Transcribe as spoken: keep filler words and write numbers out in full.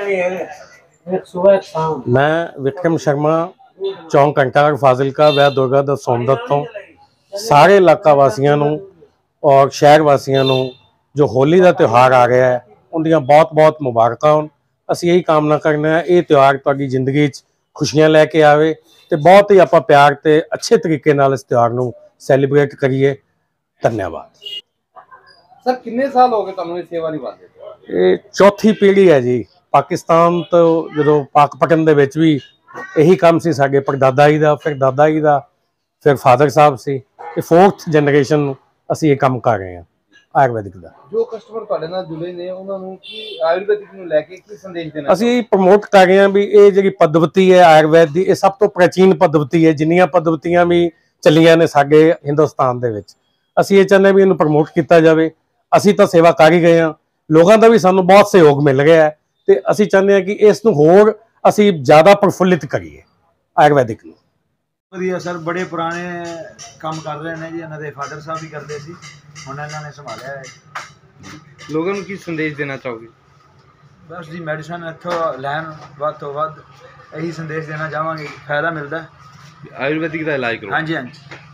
मैं विक्रम शर्मा चौंक घंटाघर फाजिलका वह दुर्गा दत्त सोमदत्त तो सारे इलाका वासियों और शहर वासियों जो होली का त्यौहार आ रहा है उनकी बहुत बहुत मुबारक होन। असी यही कामना करने ये त्यौहार तुहाडी जिंदगी खुशियां लैके आवे तो बहुत ही आप प्यार ते अच्छे तरीके नाल इस त्यौहार को सैलीब्रेट करिए। धन्यवाद। सर कितने साल हो गए तुहानू सेवा निभाते? ये चौथी पीढ़ी है जी। पाकिस्तान तो जो पाक पकन दे विच भी यही काम सी साडे परदादा जी दा, फिर दादा जी दा, फिर फादर साहब सी, ये फोर्थ जनरेशन असी ये काम कर रहे हैं आयुर्वेदिक दा। जो कस्टमर तुहाडे नाल जुड़े ने उन्हां नू की आयुर्वेदिक नू लेके की संदेश देना? असी प्रमोट कर रहे हैं भी ये जिहड़ी पद्धति है आयुर्वेद दी, ये सब तो प्राचीन पद्धति है। जिन्नियां पद्धतियां भी चलियां ने साडे हिंदुस्तान दे विच, असी ये चाहते भी इन्हूं प्रमोट किया जाए। असी तो सेवा कर ही गए हैं, लोगों का भी सानू बहुत सहयोग मिल रहा है तो असी चाहते हैं कि इस नूं होर असी ज़्यादा प्रफुल्लित करिए आयुर्वेदिक नूं। वधिया सर, बड़े पुराने काम कर रहे हैं जी। इन्होंने फादर साहब भी करते सी, हुण इन्होंने संभालिया है। लोगों को की संदेश देना चाहोगे? बस जी मेडिसिन इत्थों लैन वध तो वध यही संदेश देना चाहांगे, फायदा मिलता है। आयुर्वेदिक का इलाज करो। हाँ जी हाँ जी।